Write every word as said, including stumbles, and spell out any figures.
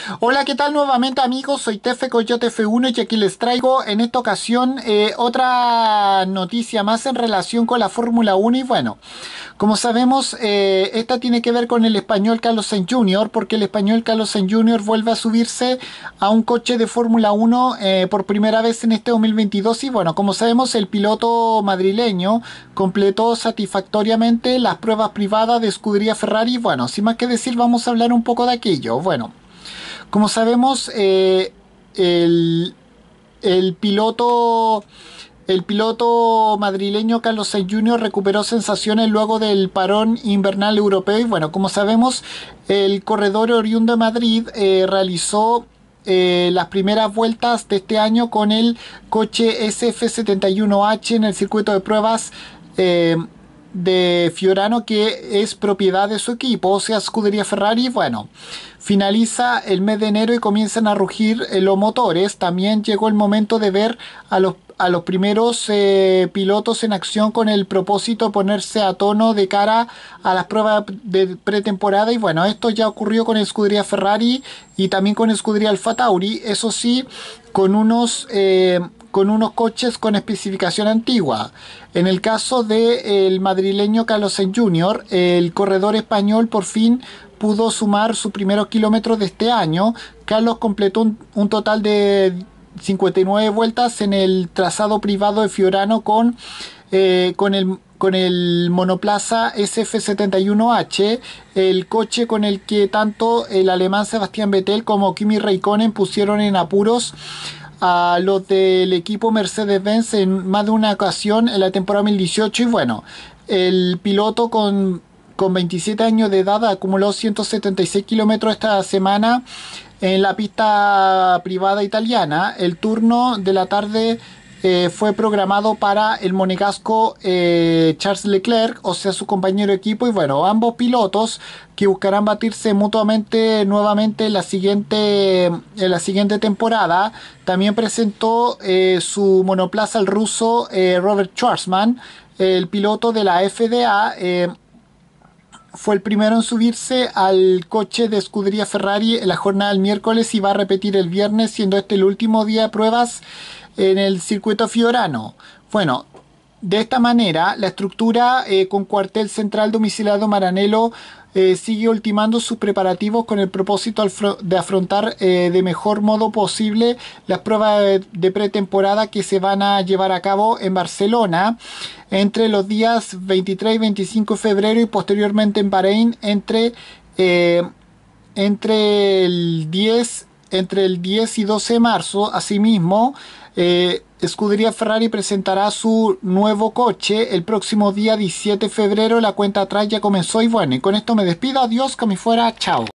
Hola, ¿qué tal nuevamente amigos? Soy Tefe Coyote F uno y aquí les traigo en esta ocasión eh, otra noticia más en relación con la Fórmula uno y bueno, como sabemos eh, esta tiene que ver con el español Carlos Sainz junior porque el español Carlos Sainz junior vuelve a subirse a un coche de Fórmula uno eh, por primera vez en este dos mil veintidós y bueno, como sabemos el piloto madrileño completó satisfactoriamente las pruebas privadas de escudería Ferrari y bueno, sin más que decir vamos a hablar un poco de aquello. Bueno. Como sabemos, eh, el, el piloto, el piloto madrileño Carlos Sainz junior recuperó sensaciones luego del parón invernal europeo y bueno, como sabemos, el corredor oriundo de Madrid eh, realizó eh, las primeras vueltas de este año con el coche S F setenta y uno H en el circuito de pruebas eh, de Fiorano, que es propiedad de su equipo, o sea, escudería Ferrari. Bueno, finaliza el mes de enero y comienzan a rugir eh, los motores. También llegó el momento de ver a los, a los primeros eh, pilotos en acción con el propósito de ponerse a tono de cara a las pruebas de pretemporada. Y bueno, esto ya ocurrió con escudería Ferrari y también con escudería Alfa Tauri. Eso sí, con unos... Eh, con unos coches con especificación antigua. En el caso del madrileño Carlos Sainz junior, el corredor español por fin pudo sumar sus primeros kilómetros de este año. Carlos completó un, un total de cincuenta y nueve vueltas en el trazado privado de Fiorano con, eh, con el con el monoplaza S F setenta y uno H, el coche con el que tanto el alemán Sebastián Vettel como Kimi Räikkönen pusieron en apuros a los del equipo Mercedes-Benz en más de una ocasión en la temporada dos mil dieciocho. Y bueno, el piloto con, con veintisiete años de edad acumuló ciento setenta y seis kilómetros esta semana en la pista privada italiana. El turno de la tarde eh, fue programado para el monegasco eh, Charles Leclerc, o sea, su compañero de equipo. Y bueno, ambos pilotos que buscarán batirse mutuamente nuevamente en la siguiente, en la siguiente temporada. También presentó eh, su monoplaza el ruso eh, Robert Schwarzman, el piloto de la F D A. Eh, fue el primero en subirse al coche de escudería Ferrari en la jornada del miércoles y va a repetir el viernes, siendo este el último día de pruebas en el circuito Fiorano. Bueno, de esta manera, la estructura eh, con cuartel central domiciliado Maranello eh, sigue ultimando sus preparativos con el propósito de afrontar eh, de mejor modo posible las pruebas de, de pretemporada que se van a llevar a cabo en Barcelona entre los días veintitrés y veinticinco de febrero y posteriormente en Bahrein entre, eh, entre el diez entre el diez y doce de marzo. Asimismo, eh, Escudería Ferrari presentará su nuevo coche el próximo día diecisiete de febrero. La cuenta atrás ya comenzó y bueno, y con esto me despido. Adiós, que me fuera, chao.